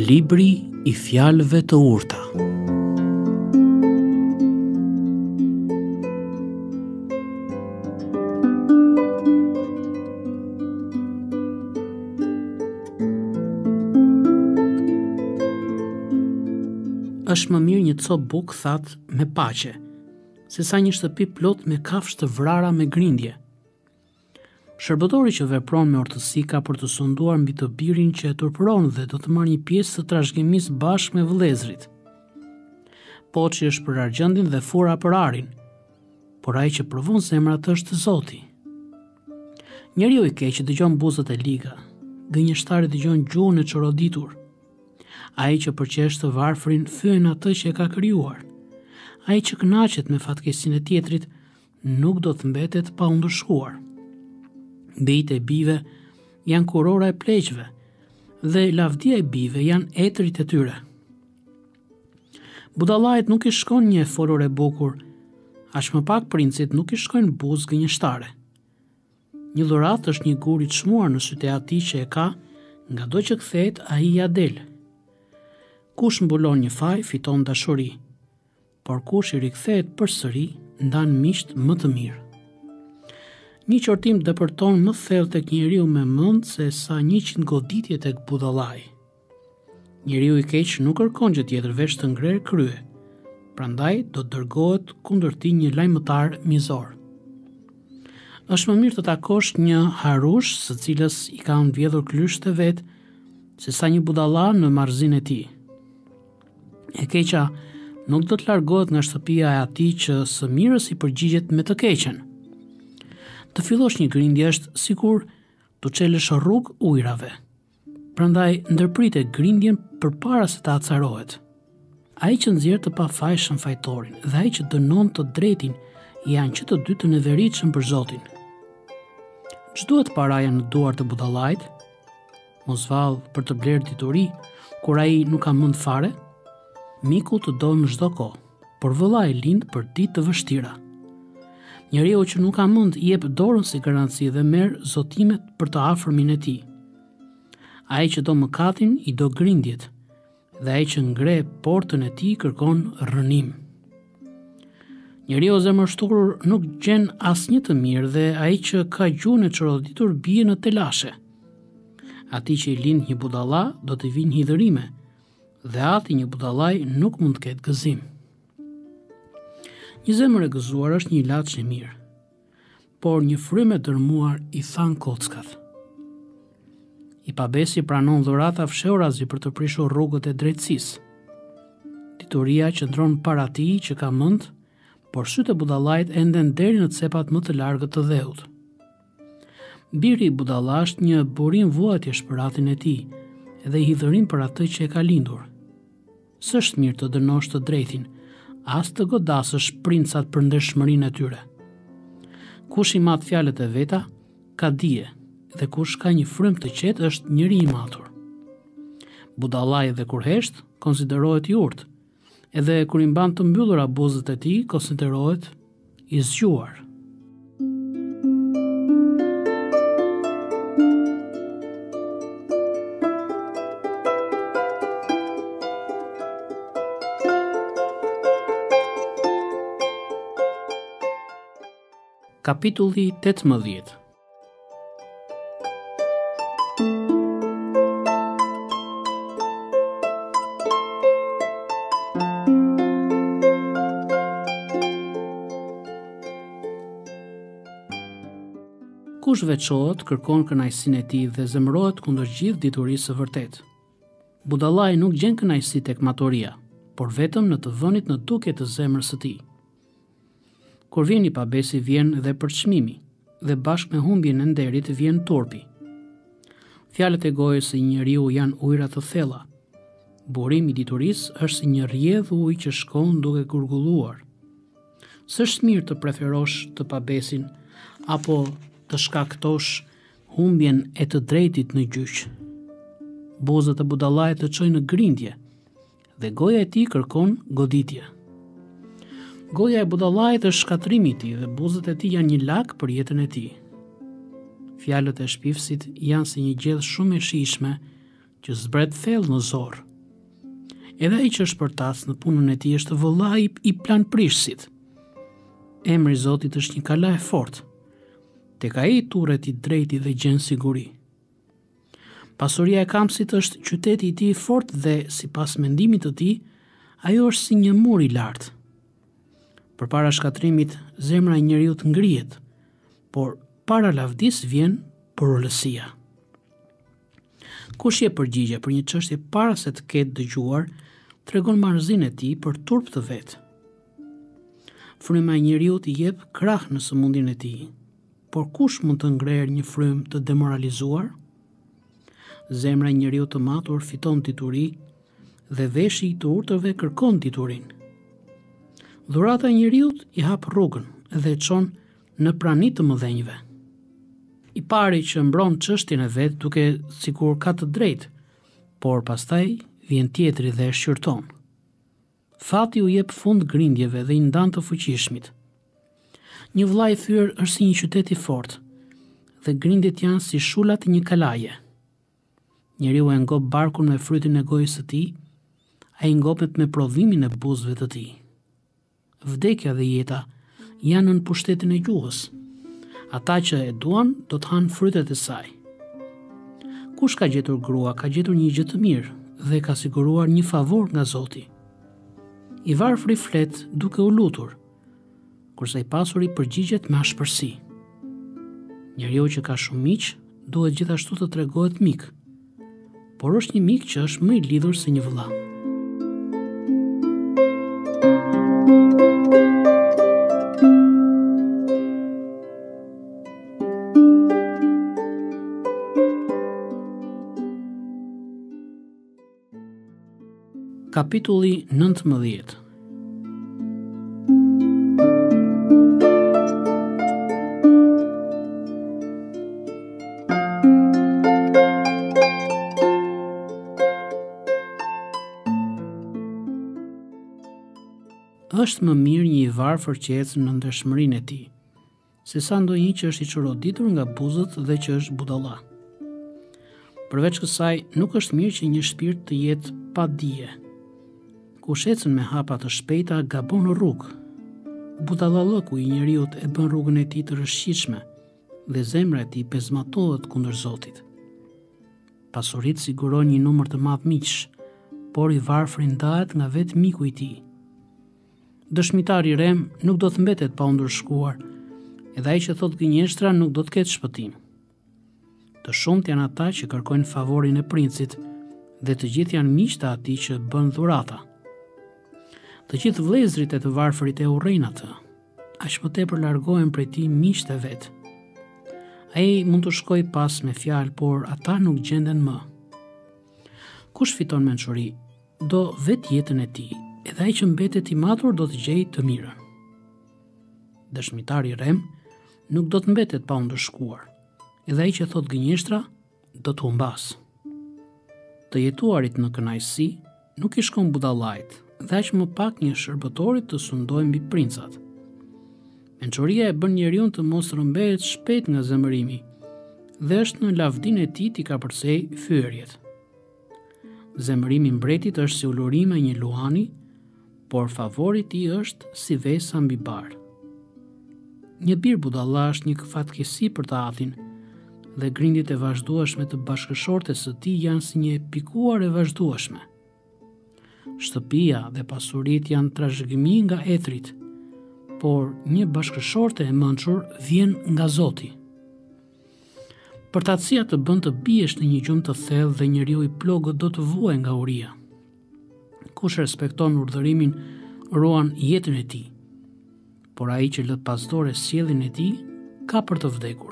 Libri I fjalëve të urta. Është më mirë një copë bukë, thatë, me paqe, se sa një shtëpi plot me kafshë të vrara me grindje. Shërbëtori që vepron me urtësi ka për të sunduar mbi të birin që e turpëron dhe do të marrë një pjesë të trashëgimisë bashkë me vëllezrit. Poçi është për argjendin dhe fura për arin, por ai që provon zemrat është Zoti. Njeriu I keq dëgjon buzët e liga, gënjeshtari dëgjon gjuhën e çoroditur. Ai që përqesh të varfrin fyen atë që e ka krijuar. Ai që kënaqet me fatkeqësinë e tjetrit nuk do të mbetet pa u ndëshkuar. Bijtë e bijve janë kurora e pleqve dhe lavdia e bijve janë etrit e tyre. Budallajt nuk I shkon një folur e bukur, aq më pak princit nuk I shkojnë buzë gënjeshtare. Një dhuratë është një gur I çmuar në sytë e atij që e ka, ngado që kthehet ai ja del. Kush mbulon një faj fiton dashuri, por kush I rikthehet përsëri ndan miq më të mirë. Një qortim dëpërton më thellë tek njeriu me mend se sa 100 goditje tek budallai. Njeriu I keq nuk kërkon gjë tjetër veç të ngrer krye, prandaj do të dërgohet kundër tij një lajmëtar mizor. Është më mirë të takosh një harush së cilës I kanë vjedhur klyshtë e vet, se sa një budalla në marrëzinë e tij. E keqa nuk do të largohet nga shtëpia e atij që së mirës I përgjigjet me të keqen. Të fillosh një grindje është sikur të çelësh rrugë ujrave. Prandaj ndërprite grindjen përpara se të acarohet. Ai që nxjerr të pafajshëm fajtorin dhe ai që dënon të drejtin janë që të dy të neveritshëm për Zotin. Ç'duhet paraja në duar të budallait? Mos vall për të blerë dituri kur ai nuk ka mend fare. Miku të do në çdo kohë, por vëllai lind për ditë të vështira. Njeriu që nuk ka mend I jep dorën si garanci dhe merr zotimet për të afërmin e tij. Ai që do mëkatin I do grindjet, dhe ai që ngre portën e tij kërkon rrënim. Njeriu zemërshturur nuk gjen asnjë të mirë dhe ai që ka gjuhën e çoroditur bie në telashe. Ati që I lind një budalla do të vinë hidhërime, dhe ati një budallaj nuk mund të ketë gëzim. Një zemër e gëzuar është një ilaç I mirë, por një frymë e dërmuar I than kockat. I pabesi pranon dhurata fshehurazi për të prishur rrugët e drejtësisë. Dituria qëndron para atij që ka mend, por sytë e budallait enden deri në cepat më të largët të dheut. Biri I budalla është një burim vuajtjesh për atin e tij, dhe I hidhërim për atë që e ka lindur. S'është mirë të dënosh të drejtin, as të godasësh princat për ndershmërinë e tyre. Kush I mat fjalët e veta, ka dije, dhe kush ka një frymë të qetë është njeri I matur. Budallai dhe kur hesht, konsiderohet I urtë, edhe kur I mban të mbyllura buzët e tij, konsiderohet I zgjuar. Kapitulli 18. Kush veçohet kërkon kënaqësinë e tij dhe zemërohet kundër gjithë diturisë së vërtetë. Budallai nuk gjen kënaqësi tek maturia, por vetëm në të vënit në dukje të zemrës së tij. Kur vjen I pabesi vjen dhe përçmimi, dhe bashkë me humbjen e nderit vjen turpi. Fjalët e gojës së njeriu janë ujëra të thella. Burimi I diturisë është si një rrjedh ujë që shkon duke gurgulluar. S'është mirë të preferosh të pabesin apo të shkaktosh humbjen e të drejtit në gjyq. Buzët e budallait të çojnë në grindje, dhe goja e tij kërkon goditje. Goja e budallait është shkatrimi I tij dhe buzët e tij janë një lak për jetën e tij. Fjalët e shpifësit janë si një gjedhë shumë e shijshme që zbret thellë në zorë, Edhe ai që është përtas në punën e tij është vëllai i planprishësit. Emri i Zotit është një kala e fortë. Tek ai turret i drejti dhe gjen siguri. Pasuria e Kamsit është qyteti i tij i fortë dhe sipas mendimit të tij, ajo është si një mur i lartë. Përpara shkatrimit, zemra e njeriut ngrihet, por para lavdis vjen porolësia. Kush jep përgjigje për një çështje para se të ketë dëgjuar, tregon marrëzinë e tij për turp të vet. Fryma e njeriut i jep krah në sëmundjen e tij, por kush mund të ngrejë një frymë të demoralizuar? Zemra e njeriut të matur fiton dituri dhe veshi i të urtëve kërkon diturinë. Dhurata e njeriut i hap rrugën dhe e çon në prani të mëdhenjve. I pari që mbron çështjen e vet duke sikur ka të drejtë, por pastaj vjen tjetri dhe e shqyrton. Fati u jep fund grindjeve dhe i ndan të fuqishmit. Një vëllai i thyer është si një qytet i fortë, dhe grindjet janë si shulat e një kalaje. Njeriu e ngop barkun me frytin e gojës së tij, ai ngopet me prodhimin e buzëve të tij. Vdekja dhe jeta janë në pushtetin e gjuhës. Ata që e duan do të hanë frytet e saj. Kush ka gjetur grua, ka gjetur një gjë të mirë dhe ka siguruar një favor nga Zoti. I varfri flet duke u lutur, kurse i pasuri përgjigjet me ashpërsi. Njeriu që ka shumë miq duhet gjithashtu të tregohet mik, por është një mik që është më i lidhur se një vëlla. Kapitulli 19. Është më mirë një i varfër që ecë në ndershmërinë e tij, sesa ndonjë që është i çoroditur nga buzët dhe që është budalla. Përveç kësaj, nuk është mirë që një shpirt të jetë pa dije. Kush ecën me hapa të shpejta gabon në rrugë. Budallallëku i njeriut e bën rrugën e tij të rrëshqitshme dhe zemra e tij pezmatohet kundër Zotit. Pasuritë sigurojnë një numër të madh miqsh, por i varfri ndahet nga vetë miku i tij. Dëshmitari i rem nuk do të mbetet pa u ndërshkuar, edhe ai që thot gënjeshtra nuk do të ketë shpëtim. Të shumt janë ata që kërkojnë favorin e princit, dhe të gjithë janë miq të atij që bën dhurata. Të gjithë vëllezërit e të varfërit e urrejnë atë, aq më tepër largohen prej tij miqtë e vet. Ai mund të shkojë pas me fjalë, por ata nuk gjenden më. Kush fiton mençuri, do vetë jetën e tij, edhe ai që mbetet i matur do të gjejë të mirën. Dëshmitari i rem nuk do të mbetet pa u ndërshkuar, edhe ai që thot gënjeshtra do të humbas. Të jetuarit në kënaqësi nuk i shkon budallajt, dhe aq më pak një shërbëtorit të sundojë mbi princat. Mençuria e bën njeriu të mos rrëmbehet shpejt nga zemërimi, dhe është në lavdinë e tij t'i kapërcej fyerjet. Zemërimi i mbretit është si ulurimi i një luani, por favori i tij është si vesa mbi bar. Një bir budalla është një fatkeqësi për të atin, dhe grindjet e vazhdueshme të bashkëshortes së tij janë si një pikuar e vazhdueshme. Shtëpia dhe pasuritë janë trashëgimi nga ethrit, por një bashkëshorte e mençur vjen nga Zoti. Përtatësia të bën të biesh në një gjumë të thellë dhe njeriu i plogët do të vuajë nga uria. Kush respekton urdhërimin ruan jetën e tij, por ai që lë pasdore sjelljen e tij ka për të vdekur.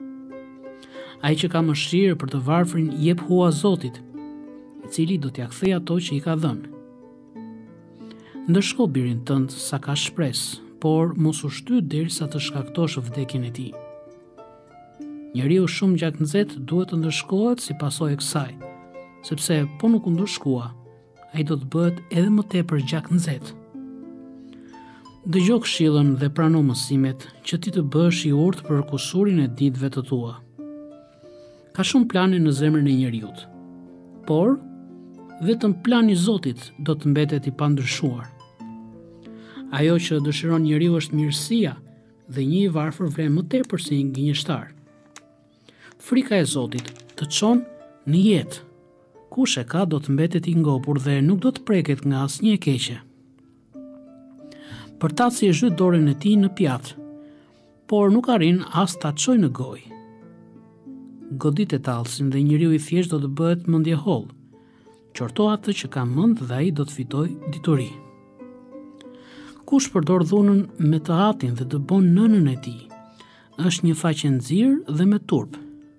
Ai që ka mëshirë për të varfrin jep hua Zotit, i cili do t'ia kthejë ato që i ka dhënë. Ndërshko birin tënd sa ka shpresë, por mos u shtyt derisa të shkaktosh vdekjen e tij. Njeriu shumë gjaknxet duhet të ndërshkohet si pasojë e kësaj, sepse po nuk u ndërshkua, ai do të bëhet edhe më tepër gjaknxet. Dëgjoj këshillën dhe prano mësimet që ti të bësh i urtë për kusurin e ditëve të tua. Ka shumë plane në zemrën e njeriut, por vetëm plani i Zotit do të mbetet i pandryshuar. Ajo që dëshiron njeriu është mirësia dhe një i varfër vlen më tepër se një gënjeshtar. Frika e Zotit të çon në jetë. Kush e ka do të mbetet i ngopur dhe nuk do të preket nga asnjë e keqe. Përtaci e zhyt dorën e tij në pjatë, por nuk arrin as ta çojë në gojë. Godit e tallësin dhe njeriu i thjesht do të bëhet mendjeholl. Qorto atë që ka mend dhe ai do të fitojë dituri. Kush përdor dhunën me të hatin dhe dëbon nënën e tij, është një faqe nxirr dhe me turp.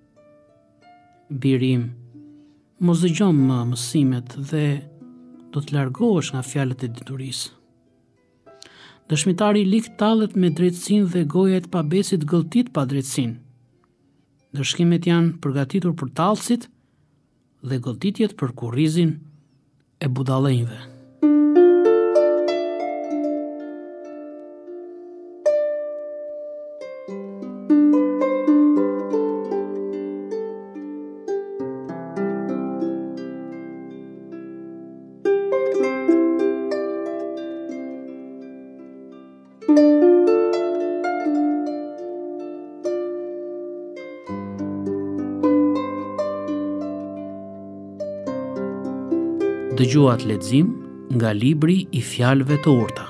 Biri im, mos dëgjon më mësimet dhe do të largohesh nga fjalët e diturisë. Dëshmitari i lig tallet me drejtësinë dhe goja e të pabesit gëlltit pa drejtësinë. Dëshkimet janë përgatitur për tallësit dhe goditjet për kurrizin e budallënjve. Dëgjuat lexim nga libri i fjalëve të urta.